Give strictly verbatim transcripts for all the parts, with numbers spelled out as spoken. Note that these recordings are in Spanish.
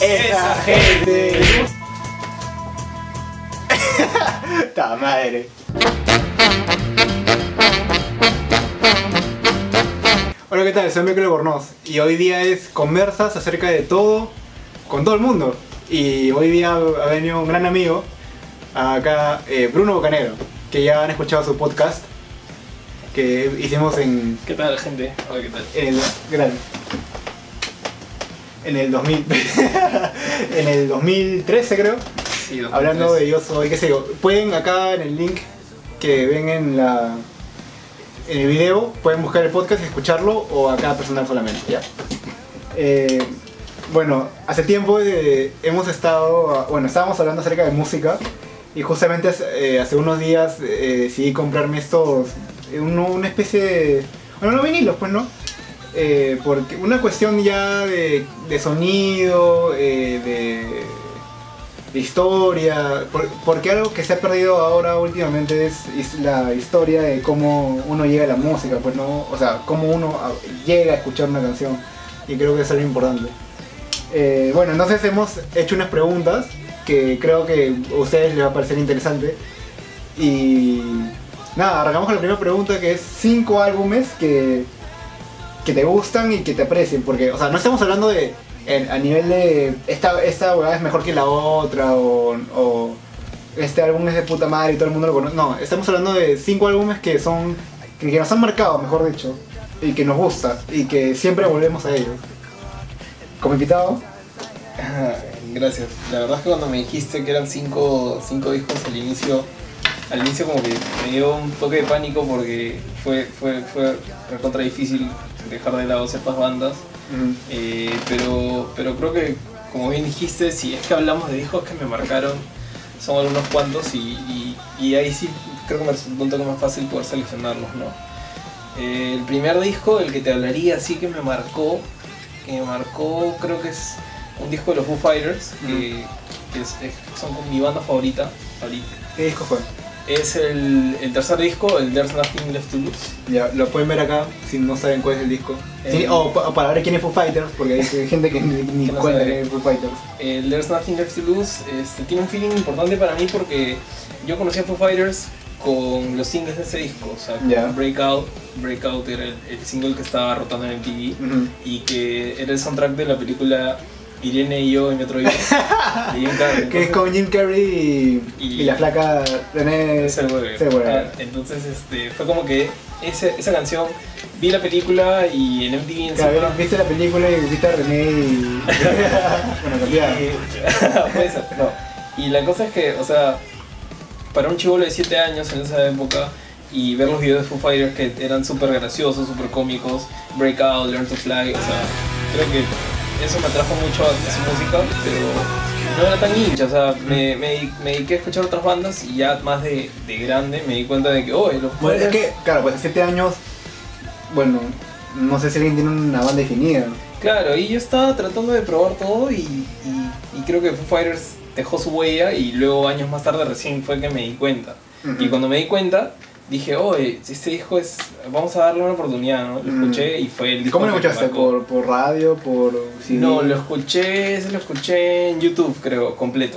esa gente. ¡Ta madre! Hola, ¿qué tal? Soy Michael Albornoz y hoy día es conversas acerca de todo con todo el mundo. Y hoy día ha venido un gran amigo acá, eh, Bruno Bocanero, que ya han escuchado su podcast que hicimos en... ¿Qué tal, gente? Hola, ¿qué tal? En el... Gran, en el dos mil... en el dos mil trece, creo. Sí, dos mil trece. Hablando de Yo Soy, qué sé yo. Pueden acá en el link que ven en la... en el video, pueden buscar el podcast y escucharlo, o acá personal solamente, ¿ya? Eh, bueno, hace tiempo eh, hemos estado... Bueno, estábamos hablando acerca de música y justamente eh, hace unos días eh, decidí comprarme estos... Uno, una especie de... Bueno, no vinilos, pues, ¿no? Eh, porque una cuestión ya de, de sonido, eh, de, de historia, por, porque algo que se ha perdido ahora últimamente es, es la historia de cómo uno llega a la música, pues no, o sea, cómo uno a, llega a escuchar una canción, y creo que es algo importante. Eh, bueno, entonces hemos hecho unas preguntas que creo que a ustedes les va a parecer interesante, y nada, arrancamos con la primera pregunta, que es cinco álbumes que... que te gustan y que te aprecien, porque, o sea, no estamos hablando de en, a nivel de esta esta huevada es mejor que la otra, o, o este álbum es de puta madre y todo el mundo lo conoce. No, estamos hablando de cinco álbumes que son que, que nos han marcado, mejor dicho, y que nos gusta y que siempre volvemos a ellos. Como invitado. Ah, gracias. La verdad es que cuando me dijiste que eran cinco, cinco discos al inicio, al inicio como que me dio un toque de pánico porque fue fue fue recontra difícil dejar de lado ciertas bandas, uh-huh. eh, pero, pero creo que, como bien dijiste, si es que hablamos de discos que me marcaron, son algunos cuantos, y, y, y ahí sí creo que me resultó un toque más fácil poder seleccionarlos, ¿no? Eh, el primer disco del que te hablaría así que me marcó, que me marcó creo que es un disco de los Foo Fighters, uh-huh. que, que es, es, son mi banda favorita ahorita. ¿Qué disco fue? Es el, el tercer disco, el There's Nothing Left to Lose. Ya, lo pueden ver acá si no saben cuál es el disco. El, sí, o, o para ver quién es Foo Fighters, porque hay gente que ni, ni no cuenta que es Foo Fighters. El There's Nothing Left to Lose este, tiene un feeling importante para mí porque yo conocí a Foo Fighters con los singles de ese disco. O sea, yeah. Breakout, Breakout era el, el single que estaba rotando en M T V, uh-huh. y que era el soundtrack de la película Irene y yo en Metro Video. Que es con Jim Carrey y, y, y la flaca René Zellweger. Ah, entonces este, fue como que ese, esa canción, vi la película y en M T V en claro, sí, viste la película y viste a René y... bueno, cambiaba. Pues, no. Y la cosa es que, o sea, para un chibolo de siete años en esa época y ver los videos de Foo Fighters que eran súper graciosos, súper cómicos, Breakout, Learn to Fly, o sea, creo que eso me atrajo mucho a su música, pero no era tan hincha, o sea, me, me, me dediqué a escuchar otras bandas y ya más de, de grande me di cuenta de que, oh, los bueno, es que, claro, pues a siete años, bueno, no sé si alguien tiene una banda definida. Claro, y yo estaba tratando de probar todo y, y, y creo que Foo Fighters dejó su huella y luego años más tarde recién fue que me di cuenta. Uh-huh. Y cuando me di cuenta, dije, oh, este disco es, vamos a darle una oportunidad, ¿no? Lo escuché y fue el disco. ¿Cómo lo escuchaste? ¿Por, ¿Por radio? ¿Por C D? No, lo escuché, se lo escuché en YouTube, creo, completo.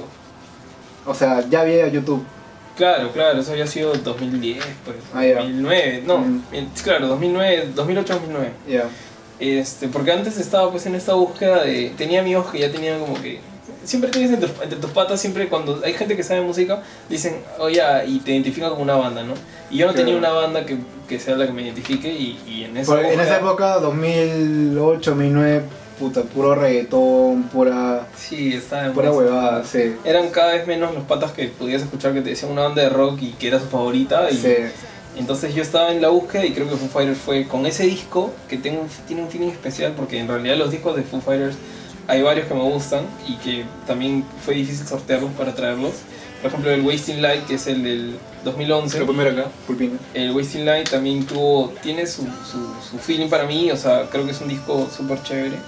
O sea, ya había YouTube. Claro, claro, eso había sido dos mil diez, pues, ah, yeah. dos mil nueve, no, mm. claro, dos mil nueve, dos mil ocho, dos mil nueve. Ya. Yeah. Este, porque antes estaba pues en esta búsqueda de, tenía amigos que ya tenían como que, siempre tienes entre, entre tus patas, siempre cuando hay gente que sabe música, dicen, oye, oh, y te identifican como una banda, ¿no? Y yo no claro. tenía una banda que, que sea la que me identifique y, y en esa época... En esa época, dos mil ocho, dos mil nueve, puta, puro reggaetón, pura... Sí, estaba en pura huevada, sí. Eran cada vez menos los patas que podías escuchar que te decían una banda de rock y que era su favorita y... Sí. Entonces yo estaba en la búsqueda y creo que Foo Fighters fue con ese disco que tengo, tiene un feeling especial porque en realidad los discos de Foo Fighters hay varios que me gustan y que también fue difícil sortearlos para traerlos. Por ejemplo, el Wasting Light, que es el del dos mil once. Lo primero acá, Pulpino. El Wasting Light también tuvo, tiene su, su, su feeling para mí, o sea, creo que es un disco súper chévere.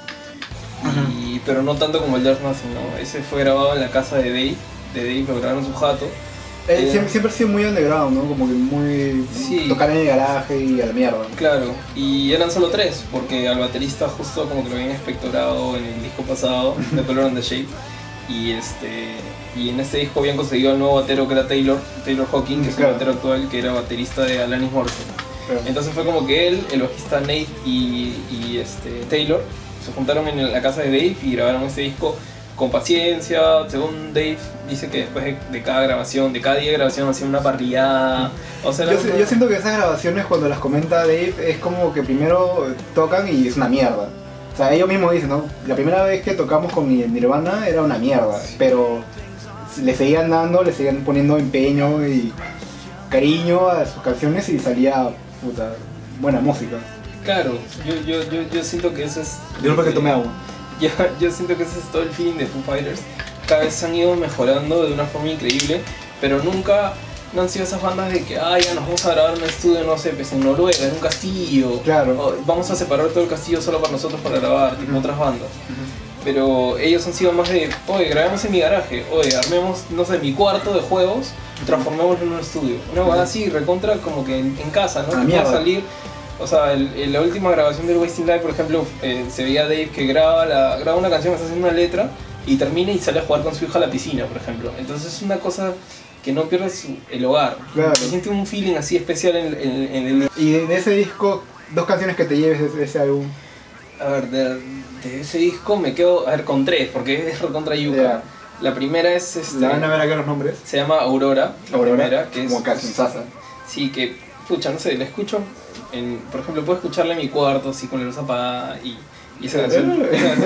Y, pero no tanto como el There's Nothing, ¿no? Ese fue grabado en la casa de Dave, de Dave lo grabaron en su jato. Eh, Eh, siempre, siempre ha sido muy underground, ¿no? Como que muy... Sí. Tocar en el garaje y a la mierda. Claro, y eran solo tres, porque al baterista justo como que lo habían espectorado en el disco pasado, The Color and the Shape, y este y en este disco habían conseguido al nuevo batero que era Taylor, Taylor Hawking, que es Claro. el batero actual, que era baterista de Alanis Morissette. Claro. Entonces fue como que él, el bajista Nate y, y este, Taylor se juntaron en la casa de Dave y grabaron este disco con paciencia. Según Dave, dice que después de, de cada grabación, de cada día de grabación, hacían una parrillada. O sea, Yo, era si- una- yo siento que esas grabaciones cuando las comenta Dave es como que primero tocan y es una mierda. O sea, ellos mismos dicen, ¿no? La primera vez que tocamos con Ni- Nirvana era una mierda, pero le seguían dando, le seguían poniendo empeño y cariño a sus canciones y salía puta, buena música. Claro, yo, yo, yo, yo siento que eso es... Disculpa que tome agua. Yo, yo siento que ese es todo el feeling de Foo Fighters. Cada vez han ido mejorando de una forma increíble, pero nunca no han sido esas bandas de que, ah, ya nos vamos a grabar en un estudio, no sé, pues en Noruega, en un castillo. Claro. O vamos a separar todo el castillo solo para nosotros para grabar, tipo Ujú. otras bandas. Pero ellos han sido más de, oye, grabemos en mi garaje, oye, armemos, no sé, mi cuarto de juegos, transformémoslo en un estudio. Una cosa así, recontra como que en, en casa, ¿no? Ah, Que mierda. pueda salir. O sea, el- el- la última grabación del Wasting Life, por ejemplo, eh, se veía a Dave que graba, la, graba una canción, está haciendo una letra y termina y sale a jugar con su hija a la piscina, por ejemplo. Entonces es una cosa que no pierde su- el hogar. Claro. Se siente un feeling así especial en, en- en el... Y de, de ese disco, dos canciones que te lleves de, de ese álbum. A ver, de, de ese disco me quedo, a ver, con tres, porque es recontra yuca. Ya. La primera es, este, La van a ver acá los nombres. se llama Aurora, la Aurora, primera, que es... como casi en Sasa. Sí, que, pucha, no sé, la escucho, en, por ejemplo, puedo escucarla en mi cuarto, así con la luz apagada y, y esa canción.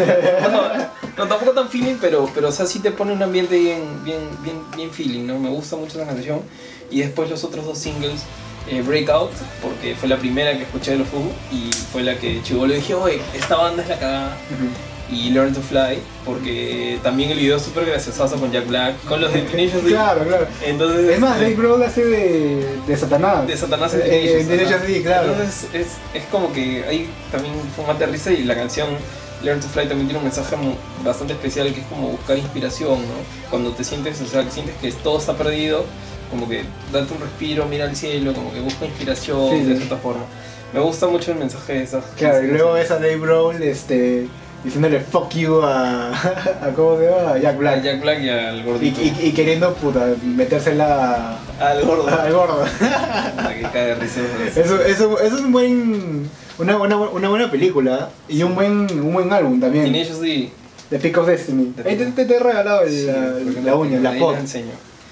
no, no, tampoco tan feeling, pero, pero o sea, sí te pone un ambiente bien, bien, bien, bien feeling, ¿no? Me gusta mucho esa canción. Y después los otros dos singles, eh, Breakout, porque fue la primera que escuché de los Foo y fue la que chivolo dije, oye, esta banda es la cagada. Y Learn to Fly, porque también el video es súper gracioso con Jack Black, con los de Tenacious D. Claro, claro. Entonces, Es más, este, Dave Grohl hace de, de Satanás. de Satanás en Eh, Tenacious, en Tenacious ajá. D, claro. Entonces es, es como que hay también fumate de risa y la canción Learn to Fly también tiene un mensaje mu- bastante especial que es como buscar inspiración, ¿no? Cuando te sientes, o sea, que sientes que todo está perdido, como que date un respiro, mira al cielo, como que busca inspiración Sí, sí. de cierta forma. Me gusta mucho el mensaje de esas. Claro, y luego ves a Dave Grohl este, diciéndole fuck you a, a ¿cómo se llama? A Jack A Black. Jack Black y al Y, gordito. y, y queriendo puta, metérsela Al gordo. al gordo. Para que cae de risa. Eso, eso, eso es un buen, una, buena, una buena película y un buen, un buen álbum también. Tenacious D. The Peak of Destiny. The Ahí te, Peak. te, te he regalado el- Sí, la, porque la no- uña, la ahí pot. la enseño.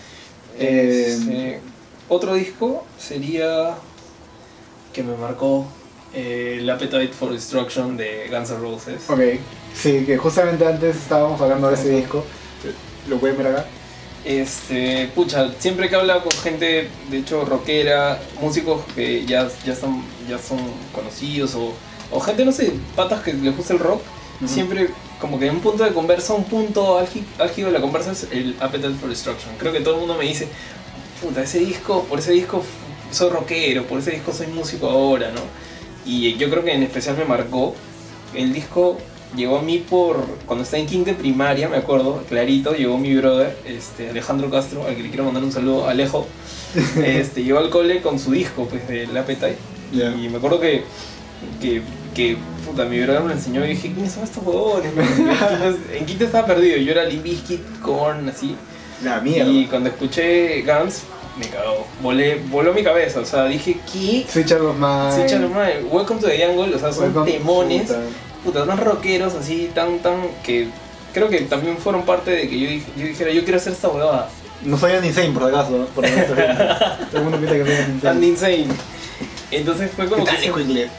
Eh, Este, otro disco sería que me marcó eh, el Appetite for Destruction de Guns N' Roses. Ok, sí, que justamente antes estábamos hablando de ese disco. Lo pueden ver acá. Este, pucha, siempre que he hablado con gente, de hecho rockera, músicos que ya, ya, están, ya son conocidos o, o gente, no sé, patas que les gusta el rock, Ujú. siempre como que en un punto de conversa, un punto álgi- álgido de la conversa es el Appetite for Destruction. Creo que todo el mundo me dice, puta, ese disco, por ese disco soy rockero, por ese disco soy músico ahora, ¿no? Y yo creo que en especial me marcó. El disco llegó a mí por cuando estaba en quinto de primaria, me acuerdo, clarito, llegó mi brother, este, Alejandro Castro, al que le quiero mandar un saludo, Alejo. Este, llegó al cole con su disco, pues, del Appetite. Ya. Y me acuerdo que, que, que puta, mi brother me lo enseñó y dije, ¿quiénes son estos huevones? man?" Yo en quinto- En quinto estaba perdido, yo era Limp Bizkit, Korn, así. La mierda. Y cuando escuché Guns, me cagó, volé, voló mi cabeza, o sea, dije, ¿qué? Soy Charles Mind. Sí, Chalo, madre, Welcome to the Jungle, o sea, son Welcome- temones, puta. puta, tan rockeros, así, tan, tan, que creo que también fueron parte de que yo, dij- yo dijera, yo quiero hacer esta huevada, No soy Andy Insane, por si acaso, ¿no? Por si acaso, gente. Todo el mundo piensa que soy Andy tan Insane. insane. Entonces fue como que Dale, se- Quigley.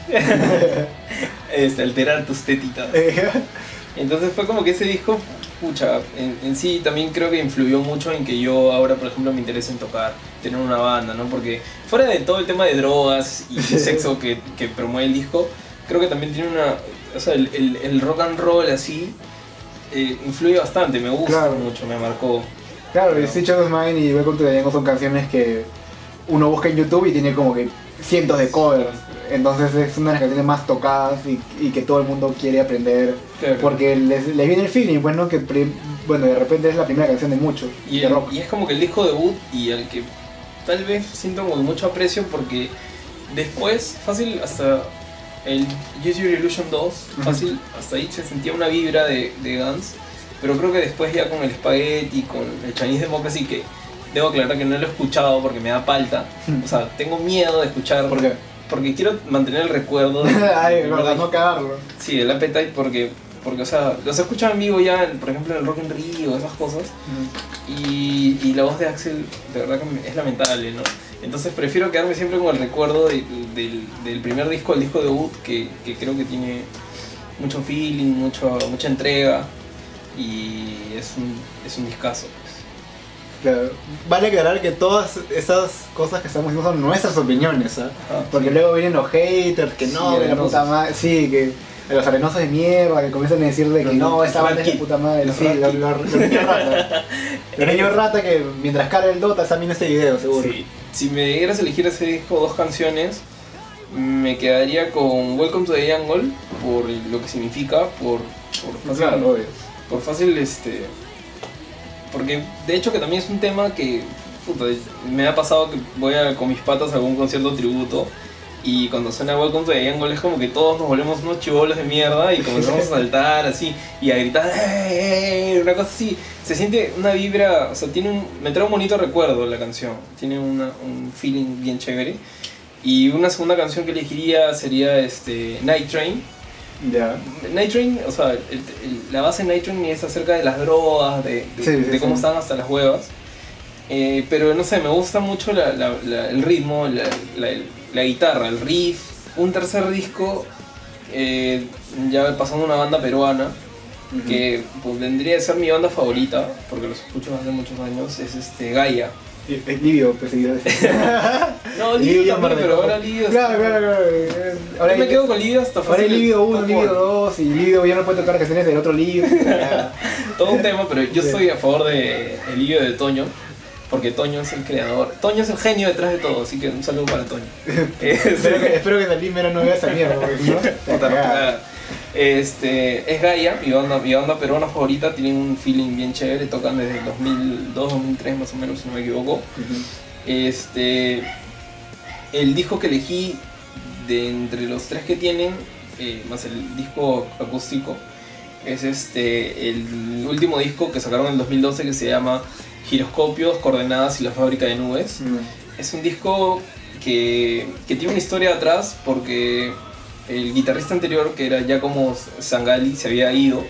este, alterar tus tetitas. Entonces fue como que ese disco, pucha, en, en sí también creo que influyó mucho en que yo ahora, por ejemplo, me interese en tocar, tener una banda, ¿no? Porque fuera de todo el tema de drogas y sexo que, que promueve el disco, creo que también tiene una... O sea, el, el, el rock and roll así eh, influye bastante, me gusta Claro. mucho, me marcó. Claro, y sí, Charles Mind y Welcome to the Jungle son canciones que uno busca en YouTube y tiene como que cientos de covers. Entonces es una de las canciones más tocadas y, y que todo el mundo quiere aprender. Claro. Porque les, les viene el feeling, pues, ¿no? Que pri- bueno, de repente es la primera canción de muchos, Y, de el- rock. y es como que el disco debut y al que tal vez siento como mucho aprecio porque después, fácil, hasta el Use Your Illusion dos, Ujú. fácil, hasta ahí se sentía una vibra de, de Guns, pero creo que después ya con el Spaghetti, con el Chinese Democracy, que debo aclarar que no lo he escuchado porque me da palta, o sea, tengo miedo de escuchar, ¿Por qué? porque quiero mantener el recuerdo de, Ay, del para primer no cagarlo. Sí, el Appetite porque, porque o sea, los he escuchado en vivo ya, en- por ejemplo en el Rock in Rio, esas cosas, y, y la voz de Axel de verdad que me- es lamentable, ¿no? Entonces prefiero quedarme siempre con el recuerdo de- del, del primer disco, el disco debut, que, que creo que tiene mucho feeling, mucho, mucha entrega, y es un, es un discazo. Pues. Claro. Vale aclarar que todas esas cosas que estamos diciendo son nuestras opiniones, ¿ah? Ajá, Porque sí. luego vienen los haters, que Sí, no, que la arenosos. puta madre, sí, que los arenosos de mierda, que comienzan a decir de que Los- no, esta los banda es de Rat puta madre, Los sí, Rat los, Kid. los- los niños rata. Los niños rata que mientras carga el Dota están viendo este video, seguro. Sí. Si me dieras a elegir ese disco dos canciones, me quedaría con Welcome to the Jungle por lo que significa, por, por fácil, Claro, obvio. por fácil este, porque de hecho que también es un tema que puta, me ha pasado que voy a, con mis patas a algún concierto tributo y cuando suena Welcome to the Jungle es como que todos nos volvemos unos chibolos de mierda y comenzamos a saltar así y a gritar ¡hey! Una cosa así, se siente una vibra, o sea, tiene un, me trae un bonito recuerdo la canción, tiene una, un feeling bien chévere. Y una segunda canción que elegiría sería este, Night Train. Ya. Night Train, o sea, el- el- la base de Night Train es acerca de las drogas, de, de, Sí, sí, de cómo sí. están hasta las huevas. Eh, pero no sé, me gusta mucho la- la- la- el ritmo, la, la- la guitarra, el riff. Un tercer disco, eh, ya pasando a una banda peruana, que pues, vendría a ser mi banda favorita, porque los escucho hace muchos años, es este, Gaia. Es Livio, perseguido. No, Livio Livio ya también, me pero dejó. ahora Livio Claro, está- claro, claro. Ahora Yo me hay- quedo con Livio hasta Ahora hay fácil Livio uno, top Livio one. dos y Livio ya no puede tocar canciones del otro Livio. Ya. Todo un tema, pero yo Sí. estoy a favor de el Livio de Toño, porque Toño es el creador. Toño es el genio detrás de todo, así que un saludo para Toño. espero, que, espero que Salim Mera no vea esa mierda, porque si no, Puta, está cagada. cagada. Este, es Gaia, mi banda, mi banda peruana favorita, tienen un feeling bien chévere, tocan desde el dos mil dos, dos mil tres más o menos, si no me equivoco. Ujú. Este, el disco que elegí de entre los tres que tienen, eh, más el disco acústico, es este, el último disco que sacaron en el dos mil doce que se llama Giroscopios, Coordenadas y la Fábrica de Nubes. Mm. Es un disco que, que tiene una historia atrás porque el guitarrista anterior, que era Giacomo Zangali, se había ido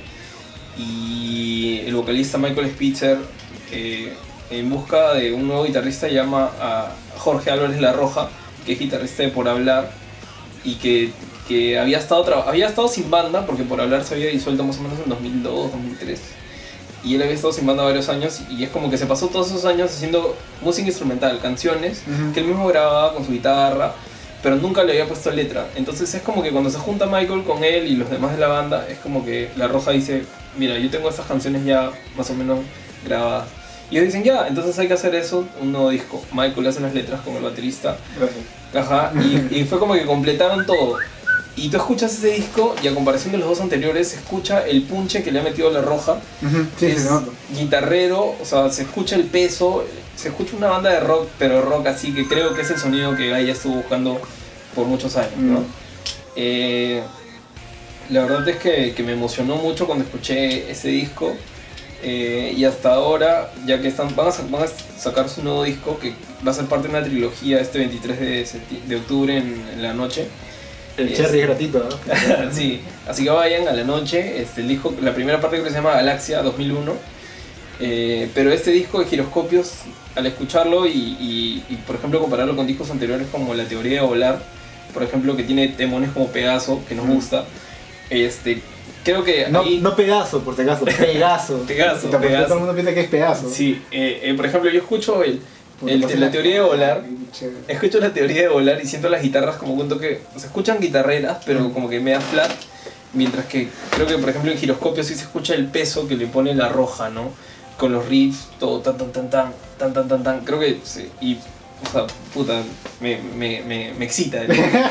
y el vocalista Michael Spitzer, eh, en busca de un nuevo guitarrista, llama a Jorge Álvarez La Roja, que es guitarrista de Por Hablar y que, que había, estado traba- había estado sin banda porque Por Hablar se había disuelto más o menos en dos mil dos, dos mil tres. Y él había estado sin banda varios años y es como que se pasó todos esos años haciendo música instrumental, canciones Ujú. que él mismo grababa con su guitarra, pero nunca le había puesto letra. Entonces es como que cuando se junta Michael con él y los demás de la banda, es como que La Roja dice, mira, yo tengo estas canciones ya más o menos grabadas. Y ellos dicen, ya, entonces hay que hacer eso, un nuevo disco. Michael hace las letras con el baterista. Gracias. Ajá, y, y fue como que completaron todo. Y tú escuchas ese disco y a comparación de los dos anteriores, se escucha el punche que le ha metido La Roja. Ujú. Sí, sí, Es se nota. guitarrero, o sea, se escucha el peso, se escucha una banda de rock, pero rock así que creo que es el sonido que Gaia estuvo buscando por muchos años, ¿no? Mm. Eh, la verdad es que, que me emocionó mucho cuando escuché ese disco. Eh, y hasta ahora, ya que están, van, a, sa- van a sacar su nuevo disco, que va a ser parte de una trilogía este veintitrés de, septi- de octubre en, en la noche. El Es- cherry es gratuito, ¿no? Sí, así que vayan a la noche. Este, el disco, la primera parte creo que se llama Galaxia dos mil uno. Eh, pero este disco de Giroscopios, al escucharlo y, y- y, por ejemplo compararlo con discos anteriores como La Teoría de Volar, por ejemplo, que tiene temones como Pegaso, que nos Mm. gusta, este, creo que No, ahí... no pedazo, por si acaso, pegazo. Pegaso, Porque pegazo. todo el mundo piensa que es pedazo. Sí, eh, eh, por ejemplo, yo escucho el, Puta, el- pasa la teoría de volar, Ay, chévere. escucho la teoría de volar y siento las guitarras como un toque, se escuchan guitarreras, pero Mm. como que media flat, mientras que creo que por ejemplo en Giroscopio sí se escucha el peso que le pone La Roja, ¿no? Con los riffs, todo tan tan tan tan, tan tan tan tan, creo que sí, y, o sea, puta, me, me, me, me excita.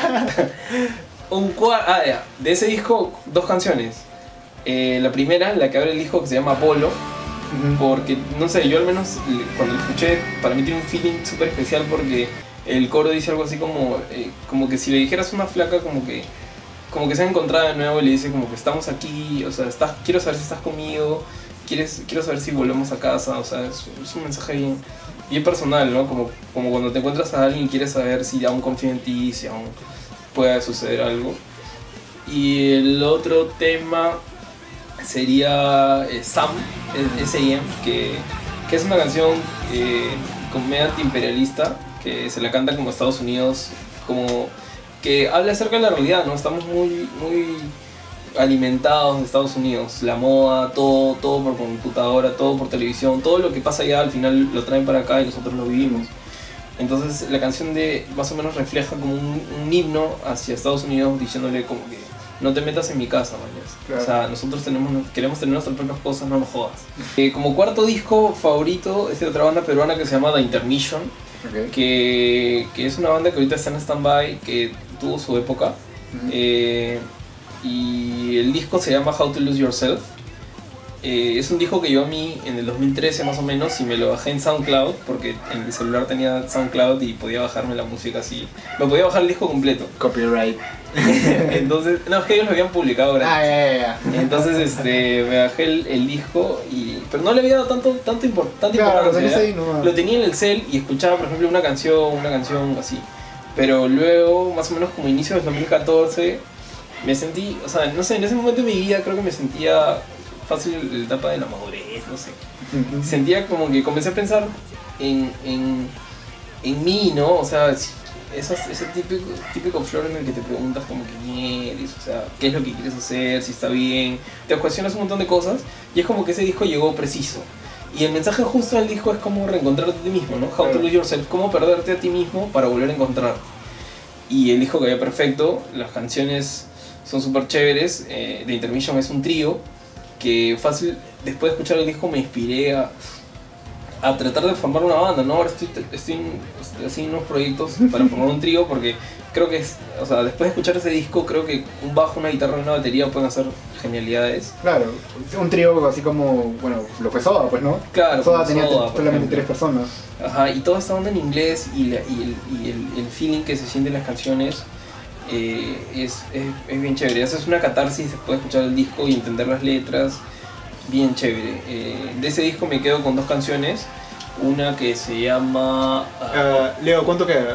Un cua- ah, ya, de ese disco, dos canciones. Eh, la primera, la que abre el disco, que se llama Apolo, Ujú. porque, no sé, yo al menos le- cuando lo escuché, para mí tiene un feeling súper especial porque el coro dice algo así como, eh, como que si le dijeras a una flaca como que, como que se ha encontrado de nuevo y le dice como que estamos aquí, o sea, estás, quiero saber si estás conmigo, quieres, quiero saber si volvemos a casa, o sea, es, es un mensaje bien, bien personal, ¿no? Como, como cuando te encuentras a alguien y quieres saber si aún confía en ti, si aún puede suceder algo. Y el otro tema sería eh, Sam, S I M, que, que es una canción eh, como medio antiimperialista, que se la canta como Estados Unidos, como que habla acerca de la realidad, ¿no? Estamos muy, muy alimentados de Estados Unidos, la moda, todo, todo por computadora, todo por televisión, todo lo que pasa allá al final lo traen para acá y nosotros lo vivimos. Entonces la canción de más o menos refleja como un, un himno hacia Estados Unidos diciéndole como que no te metas en mi casa, mañas. Claro. O sea, nosotros tenemos, queremos tener nuestras propias cosas, no nos jodas. Eh, como cuarto disco favorito es de otra banda peruana que se llama The Intermission, Okay. que, que es una banda que ahorita está en stand-by, que tuvo su época. Ujú. Eh, y el disco se llama How to Lose Yourself. Eh, es un disco que yo a mí en el dos mil trece más o menos y me lo bajé en SoundCloud porque en mi celular tenía SoundCloud y podía bajarme la música así. Me podía bajar el disco completo. Copyright. Entonces, no, es que ellos lo habían publicado gratis. Ah, ya, ya, ya. Entonces este, me bajé el, el disco, y, pero no le había dado tanto, tanto import, tanta Claro, lo importancia. tenés ahí nomás. Lo tenía en el cel y escuchaba, por ejemplo, una canción, una canción así. Pero luego, más o menos como inicio del dos mil catorce, me sentí, o sea, no sé, en ese momento de mi vida creo que me sentía fácil la etapa de la madurez, no sé. Ujú. Sentía como que comencé a pensar en, en, en mí, ¿no? O sea, si- esos, ese típico, típico flor en el que te preguntas como que quién eres, o sea, qué es lo que quieres hacer, si está bien, te cuestionas un montón de cosas y es como que ese disco llegó preciso. Y el mensaje justo del disco es como reencontrarte a ti mismo, ¿no? How to lose yourself, cómo perderte a ti mismo para volver a encontrar. Y el disco quedó perfecto, las canciones son súper chéveres, eh, The Intermission es un trío que fácil, después de escuchar el disco me inspiré a, a tratar de formar una banda, ¿no? Ahora estoy, estoy, en- estoy haciendo unos proyectos para formar un trío porque creo que es, o sea, después de escuchar ese disco creo que un bajo, una guitarra y una batería pueden hacer genialidades. Claro, un trío así como, bueno, lo fue Soda, pues, ¿no? Claro, Soda como tenía Soda, por solamente ejemplo. tres personas. Ajá, y toda esta onda en inglés y, la- y, el, y el, el feeling que se siente en las canciones eh, es, es, es bien chévere. Haces una catarsis después de escuchar el disco y entender las letras, bien chévere. Eh, de ese disco me quedo con dos canciones, una que se llama... ah, Ah, Leo, ¿cuánto queda?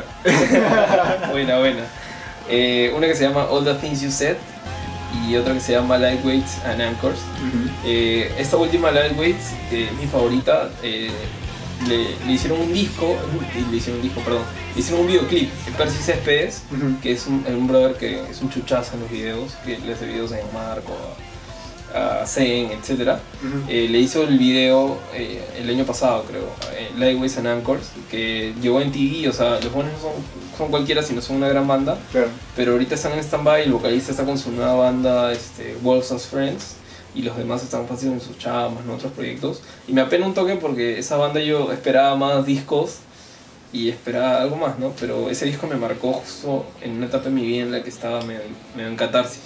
buena, buena. Eh, una que se llama All the Things You Said y otra que se llama Lightweights and Anchors. Ujú. Eh, esta última, Lightweights, eh, mi favorita, eh, le, le hicieron un disco, le hicieron un disco, perdón, le hicieron un videoclip, Percy Céspedes, Ujú. que es un, un brother que es un chuchazo en los videos, que le hace videos a Marco, a, a Zen, etcétera. Ujú. Eh, le hizo el video eh, el año pasado, creo, eh, Lightweights and Anchors, que llegó en T V, o sea, los buenos no son, son cualquiera, sino son una gran banda. Claro. Pero ahorita están en stand-by, el vocalista está con su nueva banda, este, Wolves as Friends, y los demás están fáciles en sus chamas, en otros proyectos. Y me apena un toque porque esa banda yo esperaba más discos y esperaba algo más, ¿no? Pero ese disco me marcó justo en una etapa de mi vida en la que estaba medio, medio en catarsis.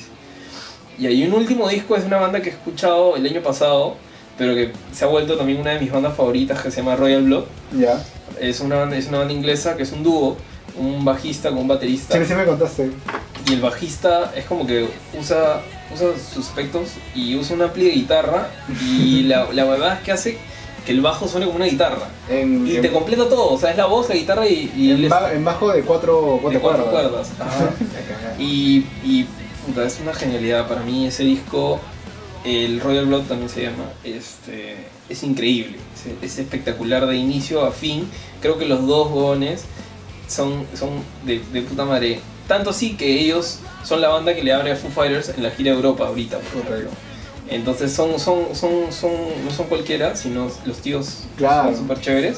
Y hay un último disco, es una banda que he escuchado el año pasado, pero que se ha vuelto también una de mis bandas favoritas, que se llama Royal Blood. Ya. Es una banda, es una banda inglesa que es un dúo, un bajista con un baterista. Sí, sí me contaste. Y el bajista es como que usa, usa sus efectos y usa una ampli de guitarra y la, la verdad es que hace que el bajo suene como una guitarra. En, Y en- te completa todo, o sea, es la voz, la guitarra y, y en, el- ba- en bajo de cuatro, de cuatro cuatro cuerdas. cuerdas. Ajá. Y, y puta, es una genialidad para mí ese disco, el Royal Blood también se llama, este, es increíble, es, es espectacular de inicio a fin. Creo que los dos huevones son, son de, de puta madre. Tanto así que ellos son la banda que le abre a Foo Fighters en la gira de Europa ahorita, por ejemplo. Entonces son, son, son, son, no son cualquiera, sino los tíos Claro. son súper chéveres.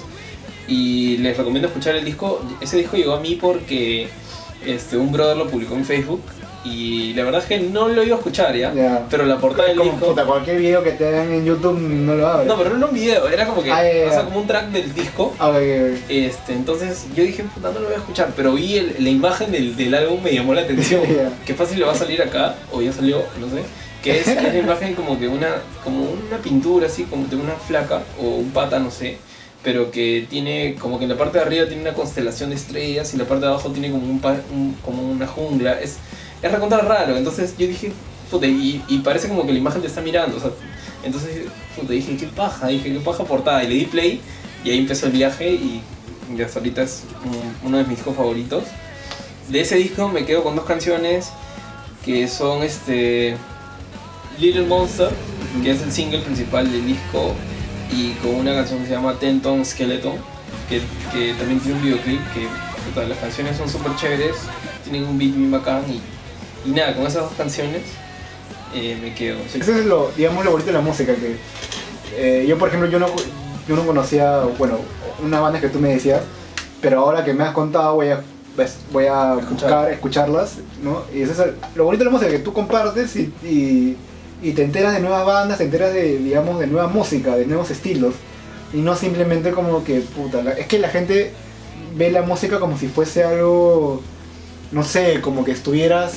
Y les recomiendo escuchar el disco. Ese disco llegó a mí porque este, un brother lo publicó en Facebook. Y la verdad es que no lo iba a escuchar ya. Ya. Pero la portada del Como disco... puta, cualquier video que te hagan en YouTube no lo abres. No, pero no era un video, era como que... Ah, ya, ya. O sea, como un track del disco. Ah, ok, ok. Este, entonces yo dije, puta, no lo voy a escuchar, pero vi el- la imagen del, del álbum, me llamó la atención. Ya. Que fácil le va a salir acá, o ya salió, no sé. que es, es la imagen como que una, como una pintura así, como de una flaca o un pata, no sé, pero que tiene, como que en la parte de arriba tiene una constelación de estrellas y en la parte de abajo tiene como, un, pa- un- como una jungla. Es, es recontra raro, entonces yo dije, puta, y, y parece como que la imagen te está mirando, o sea, entonces puta, dije, qué paja, dije, qué paja portada, y le di play y ahí empezó el viaje y ya hasta ahorita es un- uno de mis discos favoritos. De ese disco me quedo con dos canciones que son este Little Monster, que es el single principal del disco, y con una canción que se llama Ten Ton Skeleton, que, que también tiene un videoclip que puta, las canciones son súper chéveres, tienen un beat bien bacán y, y nada, con esas dos canciones eh, me quedo. Sí. Eso es lo, digamos, lo bonito de la música, que eh, yo por ejemplo yo no, yo no conocía, bueno, una banda que tú me decías, pero ahora que me has contado voy a, pues, voy a Escuchar. buscar, escucharlas, ¿no? Y eso es el- lo bonito de la música, que tú compartes y, y, y te enteras de nuevas bandas, te enteras de, digamos, de nueva música, de nuevos estilos, y no simplemente como que, puta, la- es que la gente ve la música como si fuese algo, no sé, como que estuvieras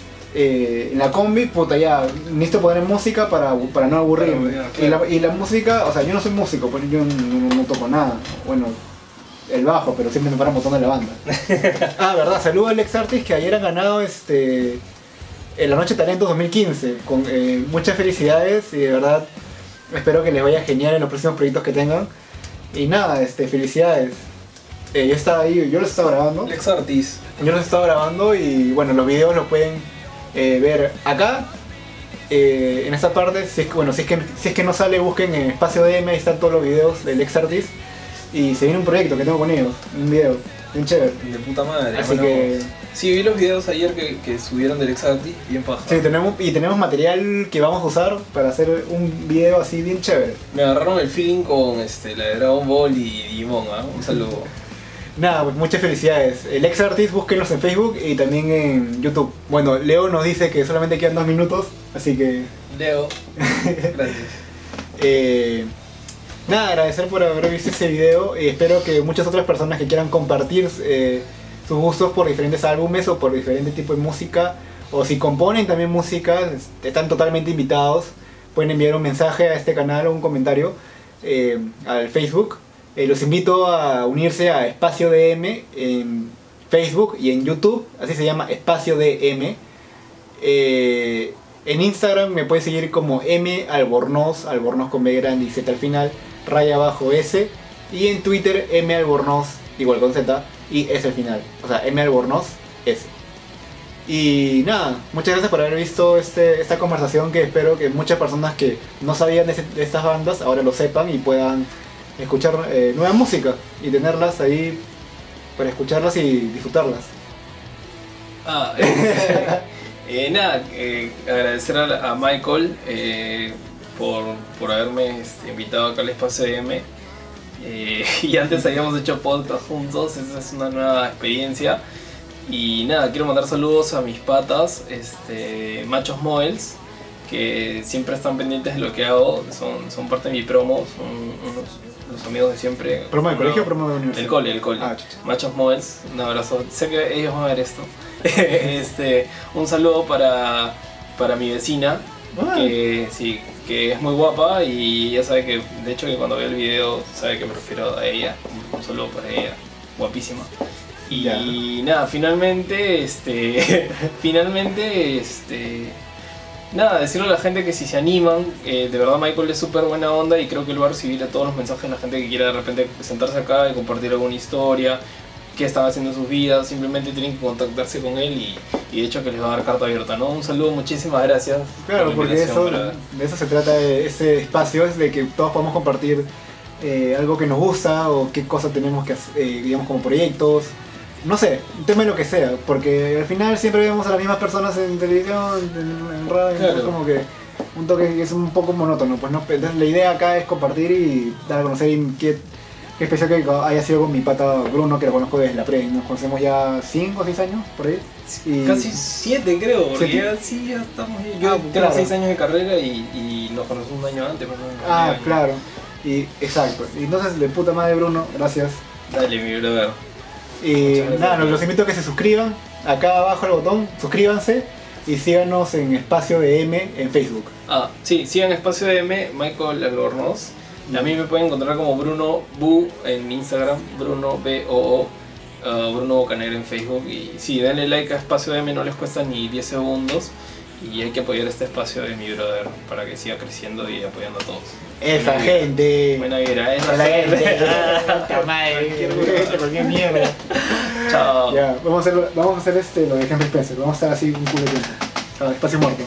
eh, en la combi, puta, ya, necesito poner música para, para no aburrirme. Claro, ya, y, claro. la, y la música, o sea, yo no soy músico, pues yo no, no- no toco nada. Bueno, el bajo, pero siempre me paran botón de la banda. Ah, verdad, saludo a Alex Artis, que ayer han ganado este en la Noche Talentos dos mil quince. Con eh, muchas felicidades y de verdad espero que les vaya genial en los próximos proyectos que tengan. Y nada, este, felicidades. Eh, yo estaba ahí, yo los estaba grabando. Lex Artis. Yo los estaba grabando y bueno, los videos los pueden eh, ver acá. Eh, en esta parte, si es, que, bueno, si, es que, si es que no sale, busquen en Espacio D M, ahí están todos los videos del Lex Artis. Y se viene un proyecto que tengo con ellos, un video, bien chévere. De puta madre. Así bueno, que sí, vi los videos ayer que, que subieron del Lex Artis, bien paja. sí, tenemos, y tenemos material que vamos a usar para hacer un video así bien chévere. Me agarraron el feeling con este, la de Dragon Ball y Digimon, ¿ah? Un saludo. Nada, pues muchas felicidades. El Lex Artis, búsquenlos en Facebook y también en YouTube. Bueno, Leo nos dice que solamente quedan dos minutos, así que Leo, gracias. Eh, nada, agradecer por haber visto ese video y espero que muchas otras personas que quieran compartir eh, sus gustos por diferentes álbumes o por diferentes tipos de música, o si componen también música, están totalmente invitados. Pueden enviar un mensaje a este canal o un comentario eh, al Facebook. Eh, los invito a unirse a Espacio D M en Facebook y en YouTube, así se llama, Espacio D M. Eh, en Instagram me puedes seguir como M Albornoz, Albornoz con B grande y Z al final, raya abajo S. Y en Twitter M Albornoz, igual con Z y S al final. O sea, M Albornoz S. Y nada, muchas gracias por haber visto este, esta conversación, que espero que muchas personas que no sabían de, ese- de estas bandas ahora lo sepan y puedan escuchar eh, nueva música y tenerlas ahí para escucharlas y disfrutarlas. Ah, eh, eh, nada, eh, agradecer a, a Michael eh, por, por haberme este, invitado acá al Espacio D M. Eh, y antes habíamos hecho podcast juntos, esa es una nueva experiencia. Y nada, quiero mandar saludos a mis patas, este, Machos Models, que siempre están pendientes de lo que hago, son, son parte de mi promo, son unos, los amigos de siempre. ¿Promo de Una- colegio o promo de universidad? El cole, el cole. Ah, chucha. Machos Models, un abrazo. Sé que ellos van a ver esto. este, un saludo para, para mi vecina, Ah. que sí, que es muy guapa y ya sabe que, de hecho, que cuando ve el video sabe que me refiero a ella. Un saludo para ella, guapísima. Y Ya. nada, finalmente, este, finalmente, este, nada, decirle a la gente que si se animan, eh, de verdad Michael es súper buena onda y creo que él va a recibir a todos los mensajes de la gente que quiera de repente sentarse acá y compartir alguna historia, qué están haciendo en sus vidas, simplemente tienen que contactarse con él y, y de hecho que les va a dar carta abierta, ¿no? Un saludo, muchísimas gracias. Claro, por la porque invitación eso, para- de eso se trata de ese espacio, es de que todos podamos compartir eh, algo que nos gusta o qué cosas tenemos que hacer, eh, digamos, como proyectos. No sé, un tema de lo que sea, porque al final siempre vemos a las mismas personas en televisión, en, en radio, Claro. entonces como que un toque que es un poco monótono, pues no. Entonces la idea acá es compartir y dar a conocer, y qué, qué especial que haya sido con mi pata Bruno, que lo conozco desde la pre, nos conocemos ya cinco o seis años, por ahí. Y- Casi siete creo, porque ¿Siete? ya sí, ya estamos. Yo Ah, tengo claro. seis años de carrera y, y nos conocemos un año antes. más o menos, Ah, un año. claro, y exacto. Y entonces, de puta madre Bruno, gracias. Dale, mi brother. Y Muchas gracias. nada, los, los invito a que se suscriban. Acá abajo el botón, suscríbanse. Y síganos en Espacio de M en Facebook. Ah, sí, sigan Espacio de M, Michael Albornoz. A mí me pueden encontrar como Bruno Bu en Instagram, Bruno B O O, uh, Bruno Bocanegra en Facebook. Y sí, denle like a Espacio de M, no les cuesta ni diez segundos. Y hay que apoyar este espacio de mi brother para que siga creciendo y apoyando a todos. Esa Buena gente. Vida. Buena vida, esa Esa gente. gente. Madre, cualquier mierda. Chao. Ya, vamos a hacer, vamos a hacer este, lo de Henry Spencer. Vamos a estar así un culo de tiempo. Chao, espacio muerto.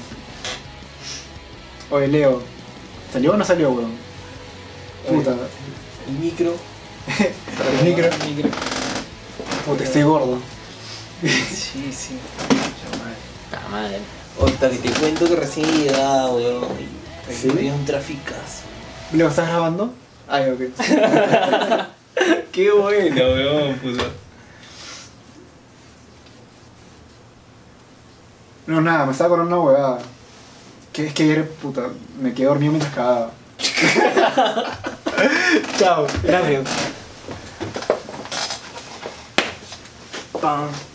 Oye, Leo. ¿Salió o no salió, weón? Puta. El micro. El micro. El micro. Puta, estoy gordo. Sí, sí. Puta madre. Otra que te cuento que recién he llegado, weón. y ¿Sí? Había un traficazo. ¿Leo, estás grabando? Ay, ok. Qué bueno, weón, puso. No, nada, me estaba con una huevada. Que es que ayer, puta, me quedé dormido mientras cagaba. Chao, gracias. Pam.